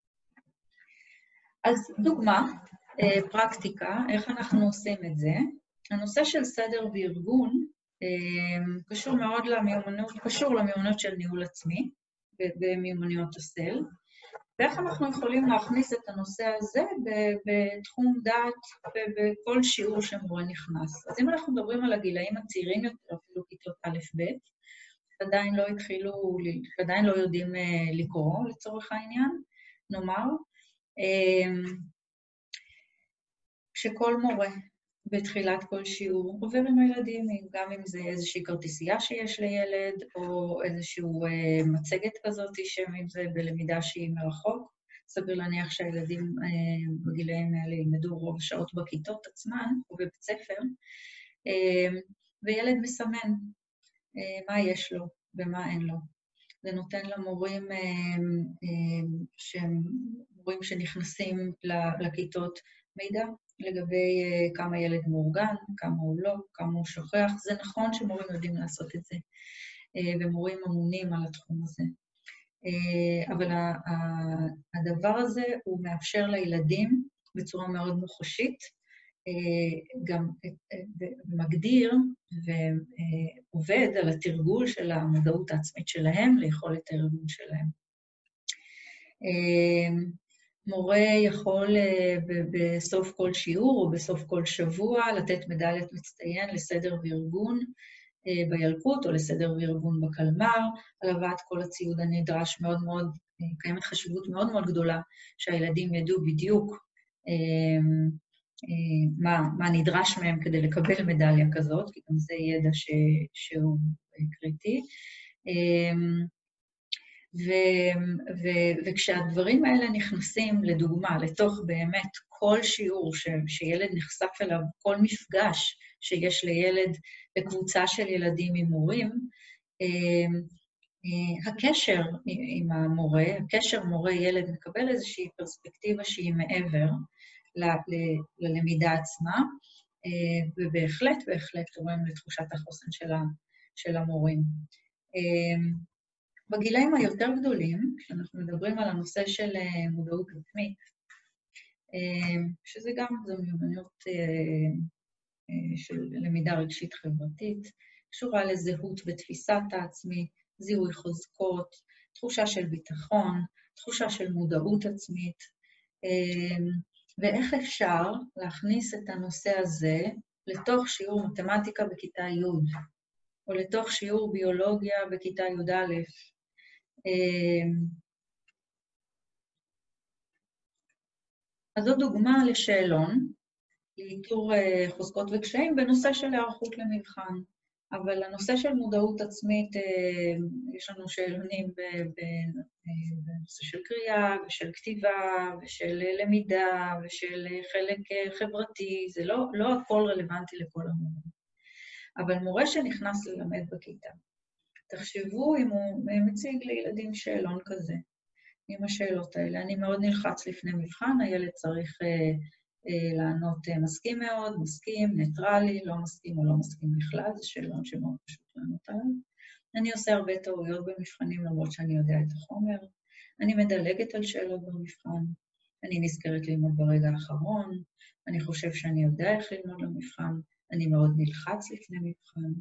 אז דוגמה, פרקטיקה, איך אנחנו עושים את זה. הנושא של סדר וארגון, קשור מאוד למיומנות, קשור למיומנות של ניהול עצמי, במיומנויות הסל, ואיך אנחנו יכולים להכניס את הנושא הזה בתחום דעת ובכל שיעור שמורה נכנס. אז אם אנחנו מדברים על הגילאים הצעירים יותר, אפילו כיתות א' ב', עדיין לא התחילו, עדיין לא יודעים לקרוא לצורך העניין, נאמר, שכל מורה, בתחילת כל שיעור, עובר עם הילדים, גם אם זה איזושהי כרטיסייה שיש לילד, או איזשהו אה, מצגת כזאת, שאם זה בלמידה שהיא מרחוק, סביר להניח שהילדים אה, בגילאים האלה ילמדו רוב השעות בכיתות עצמן, או בבית ספר, אה, וילד מסמן אה, מה יש לו ומה אין לו. זה נותן למורים, אה, אה, שהם מורים שנכנסים לכיתות מידע, לגבי uh, כמה ילד מאורגן, כמה הוא לא, כמה הוא שוכח. זה נכון שמורים יודעים לעשות את זה, uh, ומורים אמונים על התחום הזה. Uh, אבל הדבר הזה הוא מאפשר לילדים בצורה מאוד מוחשית, uh, גם uh, מגדיר ועובד uh, על התרגול של המודעות העצמית שלהם, ליכולת הארגון שלהם. Uh, מורה יכול בסוף כל שיעור או בסוף כל שבוע לתת מדליית מצטיין לסדר וארגון בילקוט או לסדר וארגון בקלמר, על הבאת כל הציוד הנדרש. מאוד מאוד, קיימת חשיבות מאוד מאוד גדולה שהילדים ידעו בדיוק מה, מה נדרש מהם כדי לקבל מדליה כזאת, כי גם זה ידע ש, שהוא קריטי. ו- ו- וכשהדברים האלה נכנסים, לדוגמה, לתוך באמת כל שיעור ש- שילד נחשף אליו, כל מפגש שיש לילד, לקבוצה של ילדים עם מורים, הקשר עם המורה, הקשר מורה-ילד מקבל איזושהי פרספקטיבה שהיא מעבר ל- ל- ללמידה עצמה, ובהחלט, בהחלט תורם לתחושת החוסן של ה- של המורים. בגילאים היותר גדולים, כשאנחנו מדברים על הנושא של מודעות עצמית, שזה גם זו מיומנות של למידה רגשית חברתית, קשורה לזהות ותפיסת העצמי, זיהוי חוזקות, תחושה של ביטחון, תחושה של מודעות עצמית, ואיך אפשר להכניס את הנושא הזה לתוך שיעור מתמטיקה בכיתה י', או לתוך שיעור ביולוגיה בכיתה י"א. אז זו דוגמה לשאלון, לאיתור חוזקות וקשיים בנושא של הערכות למבחן. אבל הנושא של מודעות עצמית, יש לנו שאלונים בנושא של קריאה, ושל כתיבה, ושל למידה, ושל חלק חברתי, זה לא, לא הכל רלוונטי לכל המורים. אבל מורה שנכנס ללמד בכיתה, תחשבו אם הוא מציג לילדים שאלון כזה, עם השאלות האלה. אני מאוד נלחץ לפני מבחן, הילד צריך אה, אה, לענות אה, מסכים מאוד, מסכים, ניטרלי, לא מסכים או לא מסכים בכלל, זה שאלון שמאוד פשוט לענות עליו. אני עושה הרבה טעויות במבחנים, למרות שאני יודע את החומר. אני מדלגת על שאלות במבחן. אני נזכרת ללמוד ברגע האחרון. אני חושב שאני יודע איך ללמוד למבחן. אני מאוד נלחץ לפני מבחן.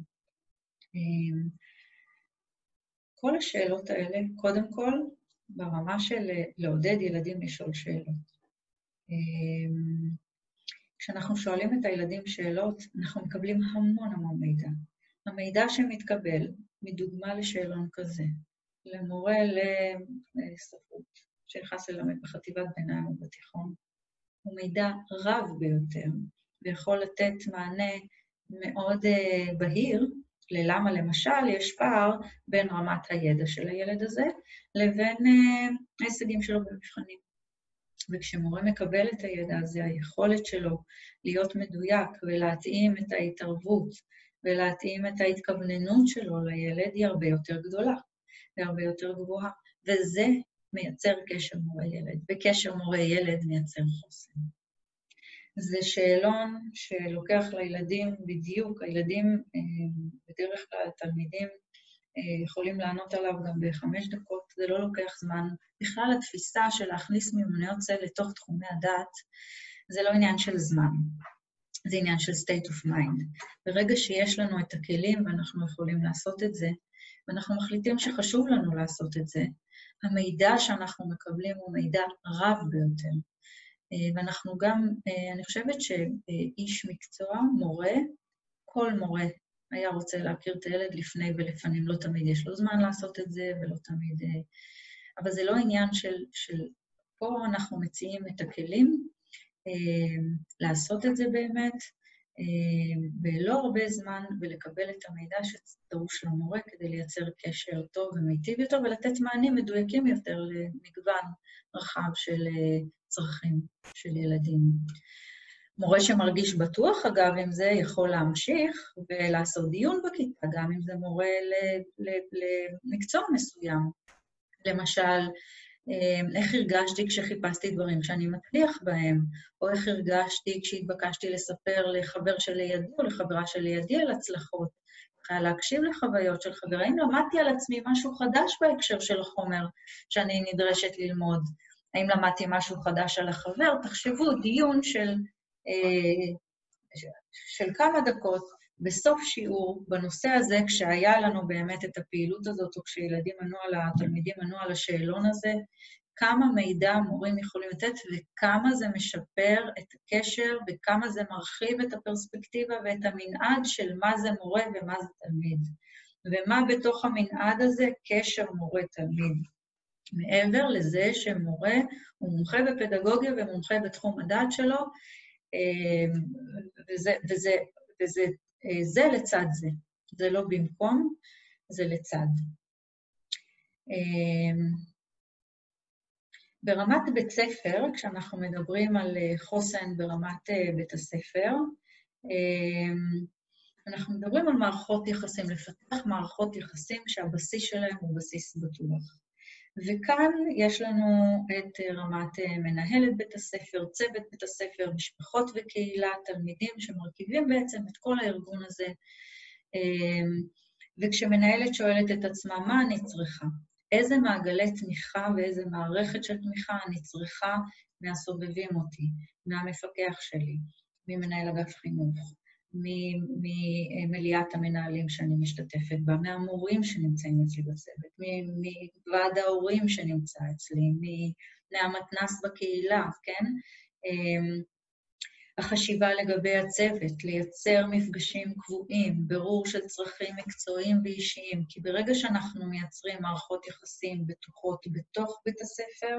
כל השאלות האלה, קודם כל, ברמה של לעודד ילדים לשאול שאלות. כשאנחנו שואלים את הילדים שאלות, אנחנו מקבלים המון המון מידע. המידע שמתקבל, מדוגמה לשאלון כזה, למורה לספרות, שנכנס ללמד בחטיבת ביניים או בתיכון, הוא מידע רב ביותר, ויכול לתת מענה מאוד uh, בהיר, ללמה למשל יש פער בין רמת הידע של הילד הזה, לבין uh, ההישגים שלו במבחנים. וכשמורה מקבל את הידע הזה, היכולת שלו להיות מדויק ולהתאים את ההתערבות, ולהתאים את ההתכווננות שלו לילד, היא הרבה יותר גדולה, והרבה יותר גבוהה. וזה מייצר קשר מורה-ילד, וקשר מורה-ילד מייצר חוסן. זה שאלון שלוקח לילדים בדיוק, הילדים, בדרך כלל התלמידים, יכולים לענות עליו גם בחמש דקות, זה לא לוקח זמן. בכלל התפיסה של להכניס מיומנויות צל לתוך תחומי הדעת, זה לא עניין של זמן, זה עניין של state of mind. ברגע שיש לנו את הכלים ואנחנו יכולים לעשות את זה, ואנחנו מחליטים שחשוב לנו לעשות את זה, המידע שאנחנו מקבלים הוא מידע רב ביותר. ואנחנו גם, אני חושבת שאיש מקצוע, מורה, כל מורה היה רוצה להכיר את הילד לפני ולפנים, לא תמיד יש לו זמן לעשות את זה, ולא תמיד... אבל זה לא עניין של... של... פה אנחנו מציעים את הכלים, לעשות את זה באמת, בלא הרבה זמן, ולקבל את המידע שדרוש למורה כדי לייצר קשר טוב ומיטיב יותר, ולתת מענים מדויקים יותר למגוון רחב של צרכים של ילדים. מורה שמרגיש בטוח, אגב, אם זה יכול להמשיך ולעשות דיון בכיתה, גם אם זה מורה למקצוע מסוים. למשל, איך הרגשתי כשחיפשתי דברים שאני מצליח בהם, או איך הרגשתי כשהתבקשתי לספר לחבר שלידי או לחברה שלידי על הצלחות, להקשיב לחוויות של חברים, למדתי על עצמי משהו חדש בהקשר של החומר שאני נדרשת ללמוד. האם למדתי משהו חדש על החבר? תחשבו, דיון של, של כמה דקות בסוף שיעור בנושא הזה, כשהיה לנו באמת את הפעילות הזאת, או כשילדים ענו על, התלמידים ענו על השאלון הזה, כמה מידע מורים יכולים לתת, וכמה זה משפר את הקשר, וכמה זה מרחיב את הפרספקטיבה ואת המנעד של מה זה מורה ומה זה תלמיד. ומה בתוך המנעד הזה קשר מורה-תלמיד. מעבר לזה שמורה הוא מומחה בפדגוגיה ומומחה בתחום הדעת שלו, וזה, וזה, וזה, זה לצד זה. זה לא במקום, זה לצד. ברמת בית ספר, כשאנחנו מדברים על חוסן ברמת בית הספר, אנחנו מדברים על מערכות יחסים, לפתח מערכות יחסים שהבסיס שלהם הוא בסיס בטוח. וכאן יש לנו את רמת מנהלת בית הספר, צוות בית הספר, משפחות וקהילה, תלמידים שמרכיבים בעצם את כל הארגון הזה. וכשמנהלת שואלת את עצמה, מה אני צריכה? איזה מעגלי תמיכה ואיזה מערכת של תמיכה אני צריכה מהסובבים אותי, מהמפקח שלי, ממנהל אגף חינוך, ממליאת המנהלים שאני משתתפת בה, מהמורים שנמצאים אצלי בצוות, מוועד ההורים שנמצא אצלי, מהמתנ"ס בקהילה, כן? החשיבה לגבי הצוות, לייצר מפגשים קבועים, ברור של צרכים מקצועיים ואישיים, כי ברגע שאנחנו מייצרים מערכות יחסים בטוחות בתוך בית הספר,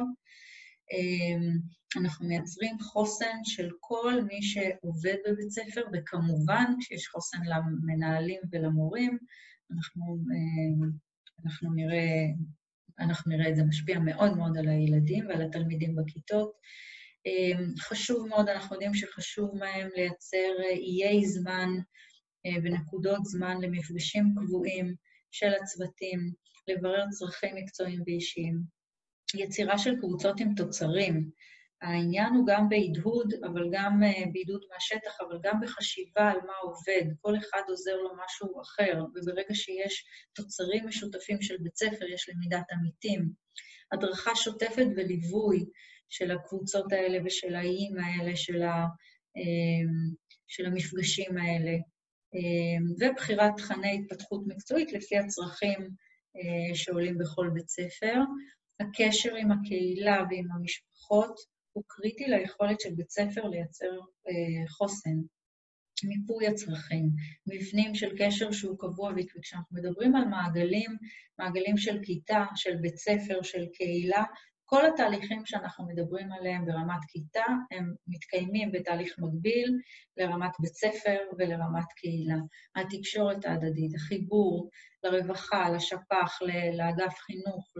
אנחנו מייצרים חוסן של כל מי שעובד בבית ספר, וכמובן, כשיש חוסן למנהלים ולמורים, אנחנו, אנחנו נראה, אנחנו נראה את זה משפיע מאוד מאוד על הילדים ועל התלמידים בכיתות. חשוב מאוד, אנחנו יודעים שחשוב מהם לייצר איי זמן ונקודות זמן למפגשים קבועים של הצוותים, לברר צרכים מקצועיים ואישיים. יצירה של קבוצות עם תוצרים. העניין הוא גם בהדהוד, אבל גם בהדהוד מהשטח, אבל גם בחשיבה על מה עובד. כל אחד עוזר לו משהו אחר, וברגע שיש תוצרים משותפים של בית ספר, יש למידת עמיתים. הדרכה שוטפת וליווי של הקבוצות האלה ושל האיים האלה, של, ה, של המפגשים האלה, ובחירת תכני התפתחות מקצועית לפי הצרכים שעולים בכל בית ספר. הקשר עם הקהילה ועם המשפחות הוא קריטי ליכולת של בית ספר לייצר חוסן. מיפוי הצרכים, מבנים של קשר שהוא קבוע, וכשאנחנו מדברים על מעגלים, מעגלים של כיתה, של בית ספר, של קהילה, כל התהליכים שאנחנו מדברים עליהם ברמת כיתה, הם מתקיימים בתהליך מקביל לרמת בית ספר ולרמת קהילה. התקשורת ההדדית, החיבור לרווחה, לשפ"ח, לאגף חינוך,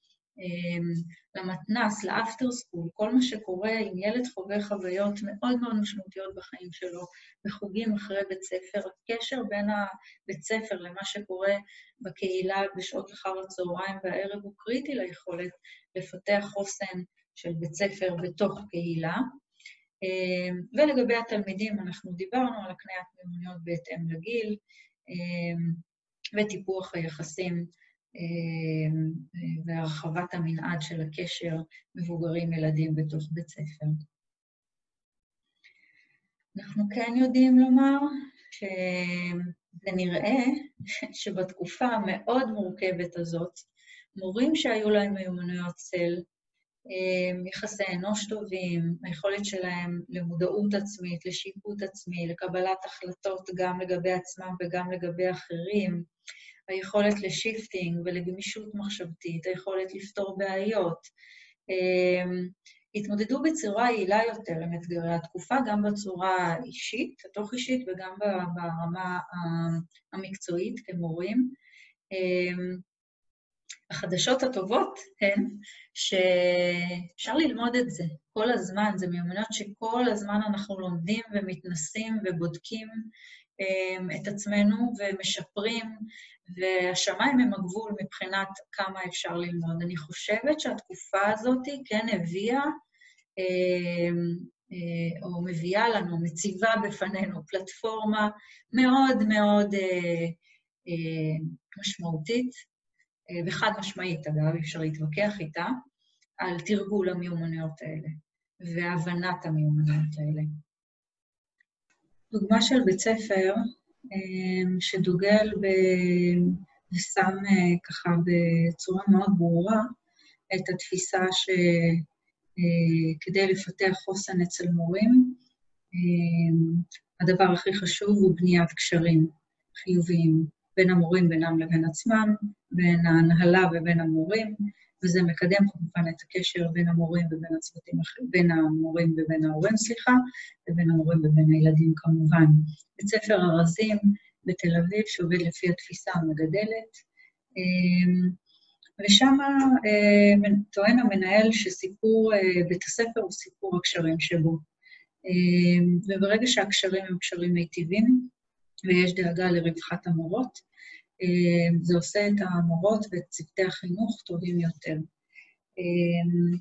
למתנ"ס, לאפטר סקול, כל מה שקורה עם ילד חווה חוויות מאוד מאוד משמעותיות בחיים שלו, בחוגים אחרי בית ספר, הקשר בין הבית ספר למה שקורה בקהילה בשעות אחר הצהריים והערב הוא קריטי ליכולת לפתח חוסן של בית ספר בתוך קהילה. ולגבי התלמידים, אנחנו דיברנו על הקניית מיומנויות בהתאם לגיל, וטיפוח היחסים והרחבת המנעד של הקשר מבוגרים-ילדים בתוך בית ספר. אנחנו כן יודעים לומר שזה נראה שבתקופה המאוד מורכבת הזאת, מורים שהיו להם מיומנויות צל, יחסי אנוש טובים, היכולת שלהם למודעות עצמית, לשיפוט עצמי, לקבלת החלטות גם לגבי עצמם וגם לגבי אחרים, היכולת לשיפטינג ולגמישות מחשבתית, היכולת לפתור בעיות, התמודדו בצורה יעילה יותר עם אתגרי התקופה, גם בצורה אישית, התוך אישית וגם ברמה המקצועית כמורים. החדשות הטובות הן שאפשר ללמוד את זה כל הזמן, זה מיומנויות שכל הזמן אנחנו לומדים ומתנסים ובודקים את עצמנו ומשפרים, והשמיים הם הגבול מבחינת כמה אפשר ללמוד. אני חושבת שהתקופה הזאת כן הביאה, או מביאה לנו, מציבה בפנינו פלטפורמה מאוד מאוד משמעותית, וחד משמעית, אגב, אפשר להתווכח איתה, על תרגול המיומנויות האלה, והבנת המיומנויות האלה. דוגמה של בית ספר, שדוגל ושם ככה בצורה מאוד ברורה, את התפיסה שכדי לפתח חוסן אצל מורים, הדבר הכי חשוב הוא בניית קשרים חיוביים בין המורים בינם לבין עצמם, בין ההנהלה ובין המורים, וזה מקדם כמובן את הקשר בין המורים ובין הצוותים, בין המורים ובין ההורים, סליחה, ובין המורים ובין הילדים כמובן. בית ספר ארזים בתל אביב שעובד לפי התפיסה המגדלת, ושם אה, טוען המנהל שסיפור אה, בית הספר הוא סיפור הקשרים שבו. אה, וברגע שהקשרים הם קשרים מיטיבים, ויש דאגה לרווחת המורות, אה, זה עושה את המורות ואת צוותי החינוך טובים יותר. אה,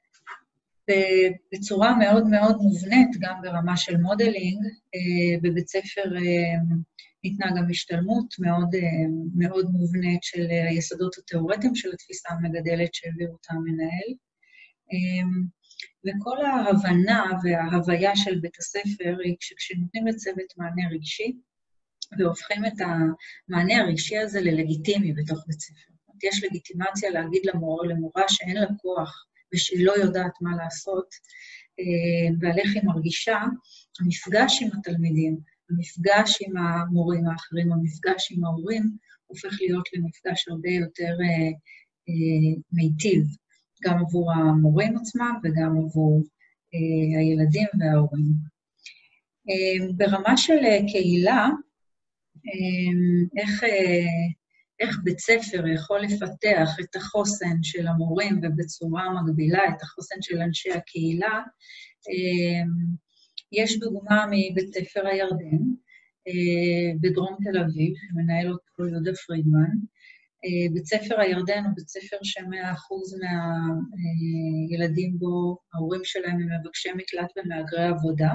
בצורה מאוד מאוד מובנית, גם ברמה של מודלינג, בבית ספר ניתנה גם השתלמות מאוד, מאוד מובנית של היסודות התיאורטיים של התפיסה המגדלת שהעביר אותה המנהל. וכל ההבנה וההוויה של בית הספר היא שכשנותנים לצוות מענה רגשי, והופכים את המענה הרגשי הזה ללגיטימי בתוך בית ספר. יש לגיטימציה להגיד למורה, למורה שאין לה כוח, ושהיא לא יודעת מה לעשות, ועל איך היא מרגישה, המפגש עם התלמידים, המפגש עם המורים האחרים, המפגש עם ההורים, הופך להיות למפגש הרבה יותר מיטיב, גם עבור המורים עצמם וגם עבור הילדים וההורים. ברמה של קהילה, איך... איך בית ספר יכול לפתח את החוסן של המורים ובצורה מגבילה את החוסן של אנשי הקהילה. יש דוגמה מבית ספר הירדן, בדרום תל אביב, שמנהל אותו יהודה פרידמן. בית ספר הירדן הוא בית ספר שמאה אחוז מהילדים בו, ההורים שלהם הם מבקשי מקלט ומהגרי עבודה.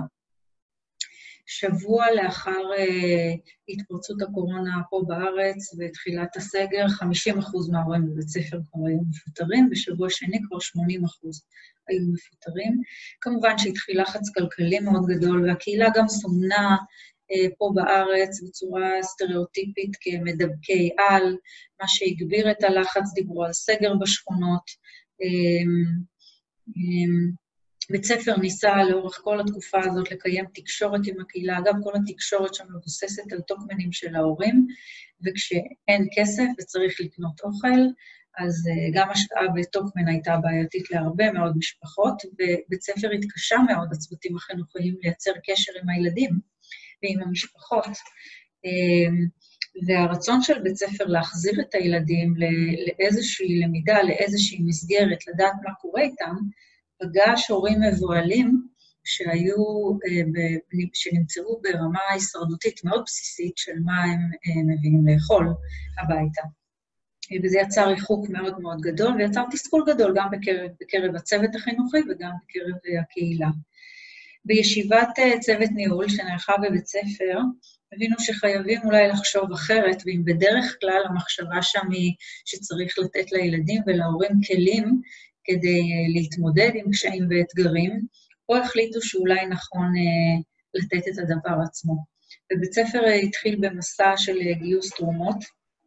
שבוע לאחר uh, התפרצות הקורונה פה בארץ ותחילת הסגר, חמישים אחוז מההורים בבית ספר כבר היו מפוטרים, בשבוע שני כבר שמונים אחוז היו מפוטרים. כמובן שהתחיל לחץ כלכלי מאוד גדול, והקהילה גם סומנה uh, פה בארץ בצורה סטריאוטיפית כמדבקי על, מה שהגביר את הלחץ, דיברו על סגר בשכונות, um, um, בית ספר ניסה לאורך כל התקופה הזאת לקיים תקשורת עם הקהילה, גם כל התקשורת שם מבוססת על טוקמנים של ההורים, וכשאין כסף וצריך לקנות אוכל, אז גם השקעה בטוקמן הייתה בעייתית להרבה מאוד משפחות, ובית ספר התקשה מאוד, הצוותים החינוכיים, לייצר קשר עם הילדים ועם המשפחות. והרצון של בית ספר להחזיר את הילדים לאיזושהי למידה, לאיזושהי מסגרת, לדעת מה קורה איתם, פגש הורים מבועלים שהיו, שנמצאו ברמה הישרדותית מאוד בסיסית של מה הם מביאים לאכול הביתה. וזה יצר ריחוק מאוד מאוד גדול, ויצר תסכול גדול גם בקרב, בקרב הצוות החינוכי וגם בקרב הקהילה. בישיבת צוות ניהול שנערכה בבית ספר, הבינו שחייבים אולי לחשוב אחרת, ואם בדרך כלל המחשבה שם היא שצריך לתת לילדים ולהורים כלים, כדי להתמודד עם קשיים ואתגרים, או החליטו שאולי נכון לתת את הדבר עצמו. בבית ספר התחיל במסע של גיוס תרומות,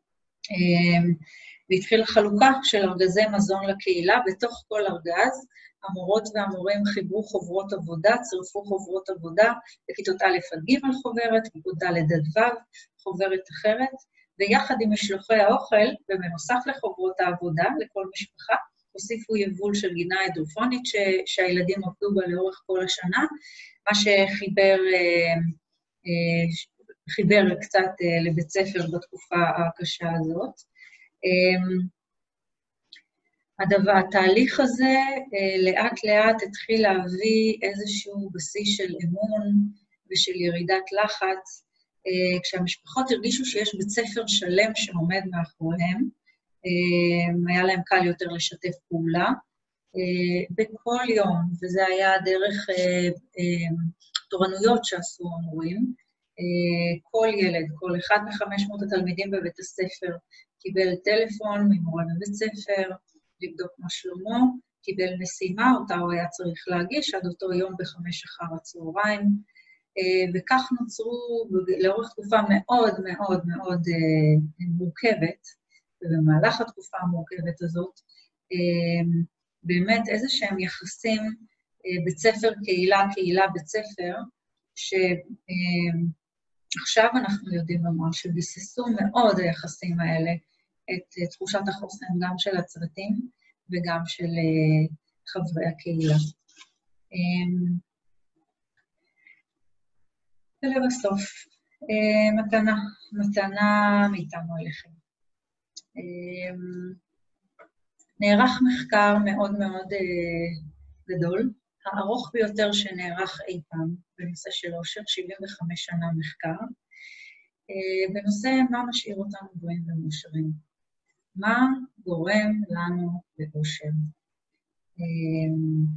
והתחיל חלוקה של ארגזי מזון לקהילה. בתוך כל ארגז, המורות והמורים חיברו חוברות עבודה, צירפו חוברות עבודה, בכיתות א' עד ג' חוברת, בכיתות ד' עד ו' חוברת אחרת, ויחד עם משלוחי האוכל, ובנוסף לחוברות העבודה, לכל משפחה, הוסיפו יבול של גינה הידרופונית שהילדים עבדו בה לאורך כל השנה, מה שחיבר חיבר קצת לבית ספר בתקופה הקשה הזאת. הדבר, התהליך הזה לאט לאט התחיל להביא איזשהו בסיס של אמון ושל ירידת לחץ, כשהמשפחות הרגישו שיש בית ספר שלם שעומד מאחוריהם, היה להם קל יותר לשתף פעולה. בכל יום, וזה היה דרך תורנויות שעשו המורים, כל ילד, כל אחד מחמש מאות התלמידים בבית הספר, קיבל טלפון ממורה בבית ספר, לבדוק מה שלמה, קיבל משימה, אותה הוא היה צריך להגיש עד אותו יום בחמש אחר הצהריים, וכך נוצרו לאורך תקופה מאוד מאוד מאוד מורכבת, ובמהלך התקופה המורכבת הזאת, באמת איזה שהם יחסים בית ספר, קהילה, קהילה, בית ספר, שעכשיו אנחנו יודעים לומר שביססו מאוד היחסים האלה את תחושת החוסן גם של הצוותים וגם של חברי הקהילה. ולבסוף, מתנה, מתנה מאיתנו אליכם. נערך מחקר מאוד מאוד uh, גדול, הארוך ביותר שנערך אי פעם בנושא של אושר, שבעים וחמש שנה מחקר, uh, בנושא מה משאיר אותנו בריאים ומאושרים. מה גורם לנו לאושר? Uh,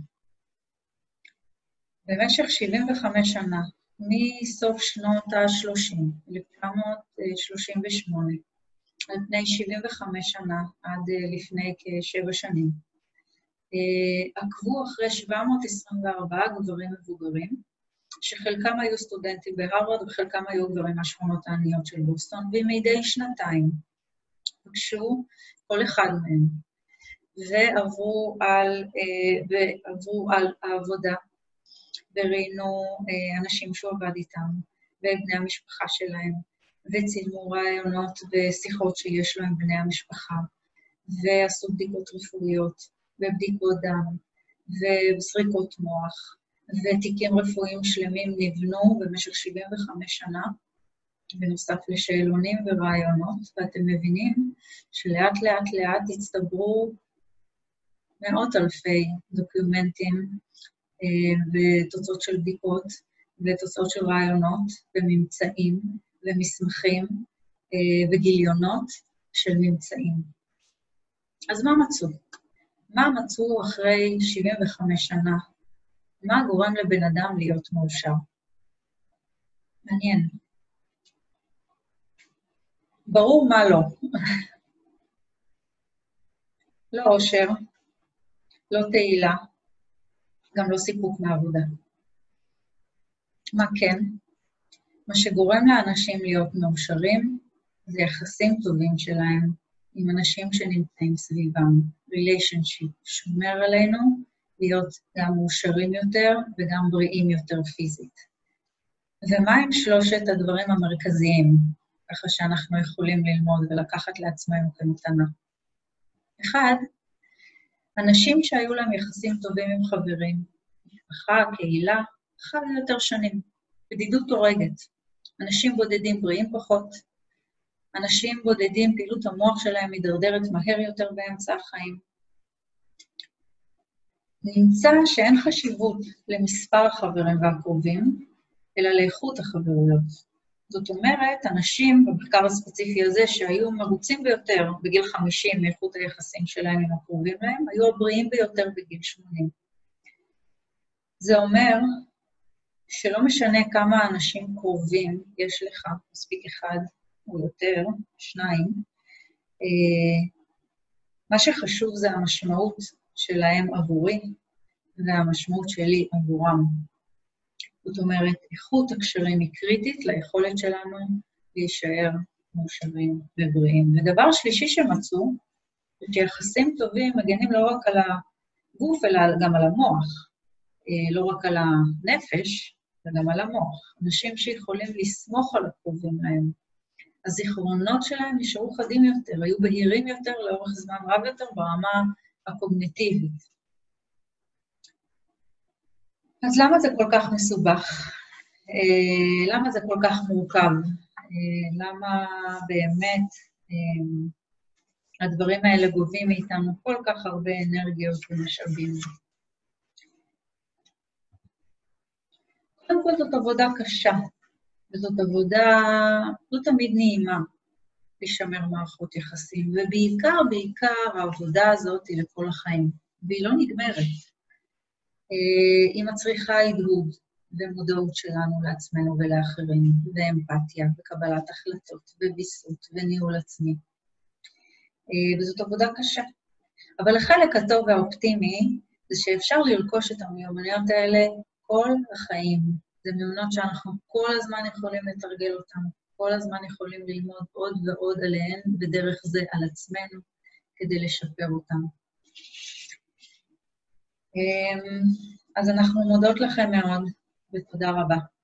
במשך שבעים וחמש שנה, מסוף שנות ה-שלושים, אלף תשע מאות שלושים ושמונה, על פני שבעים וחמש שנה עד לפני כשבע שנים, עקבו אחרי שבע מאות עשרים וארבעה גברים מבוגרים, שחלקם היו סטודנטים בהרווארד וחלקם היו גברים מהשכונות העניות של בוסטון, ומדי שנתיים פגשו כל אחד מהם, ועברו על, ועברו על העבודה, וראינו אנשים שהוא עבד איתם, ובני המשפחה שלהם, וצילמו רעיונות ושיחות שיש לו עם בני המשפחה, ועשו בדיקות רפואיות, ובדיקות דם, וזריקות מוח, ותיקים רפואיים שלמים נבנו במשך שבעים וחמש שנה, בנוסף לשאלונים ורעיונות, ואתם מבינים שלאט לאט לאט הצטברו מאות אלפי דוקומנטים, ותוצאות של בדיקות, ותוצאות של רעיונות, וממצאים, ומסמכים, וגיליונות של ממצאים. אז מה מצאו? מה מצאו אחרי שבעים וחמש שנה? מה גורם לבן אדם להיות מאושר? מעניין. ברור מה לא. לא אושר, לא תהילה, גם לא סיפוק מעבודה. מה כן? מה שגורם לאנשים להיות מאושרים, זה יחסים טובים שלהם עם אנשים שנמצאים סביבם. relationship שומר עלינו להיות גם מאושרים יותר וגם בריאים יותר פיזית. ומה עם שלושת הדברים המרכזיים, ככה שאנחנו יכולים ללמוד ולקחת לעצמנו כמתנה? אחד, אנשים שהיו להם יחסים טובים עם חברים, משפחה, קהילה, חיו יותר שנים, בדידות הורגת. אנשים בודדים בריאים פחות, אנשים בודדים פעילות המוח שלהם מדרדרת מהר יותר באמצע החיים. נמצא שאין חשיבות למספר החברים והקרובים, אלא לאיכות החברויות. זאת אומרת, אנשים במחקר הספציפי הזה שהיו מרוצים ביותר בגיל חמישים מאיכות היחסים שלהם עם הקרובים להם, היו הבריאים ביותר בגיל שמונים. זה אומר שלא משנה כמה אנשים קרובים יש לך, מספיק אחד או יותר, שניים, מה שחשוב זה המשמעות שלהם עבורי והמשמעות שלי עבורם. זאת אומרת, איכות הקשרים היא קריטית ליכולת שלנו להישאר מאושרים ובריאים. ודבר שלישי שמצאו, שיחסים טובים מגנים לא רק על הגוף, אלא גם על המוח. לא רק על הנפש, אלא גם על המוח. אנשים שיכולים לסמוך על הקרובים להם. הזיכרונות שלהם נשארו חדים יותר, היו בהירים יותר לאורך זמן רב יותר ברמה הקוגניטיבית. אז למה זה כל כך מסובך? למה זה כל כך מורכב? למה באמת הדברים האלה גובים מאיתנו כל כך הרבה אנרגיות ומשאבים? קודם כל זאת עבודה קשה, וזאת עבודה לא תמיד נעימה לשמר מערכות יחסים, ובעיקר, בעיקר העבודה הזאת היא לכל החיים, והיא לא נגמרת. היא מצריכה הדהוד ומודעות שלנו לעצמנו ולאחרים, ואמפתיה, וקבלת החלטות, וביסות, וניהול עצמי. וזאת עבודה קשה. אבל החלק הטוב והאופטימי זה שאפשר לרכוש את המיומנויות האלה כל החיים. זה מיומנויות שאנחנו כל הזמן יכולים לתרגל אותן, כל הזמן יכולים ללמוד עוד ועוד עליהן, בדרך זה על עצמנו, כדי לשפר אותן. אז אנחנו מודות לכם מאוד, ותודה רבה.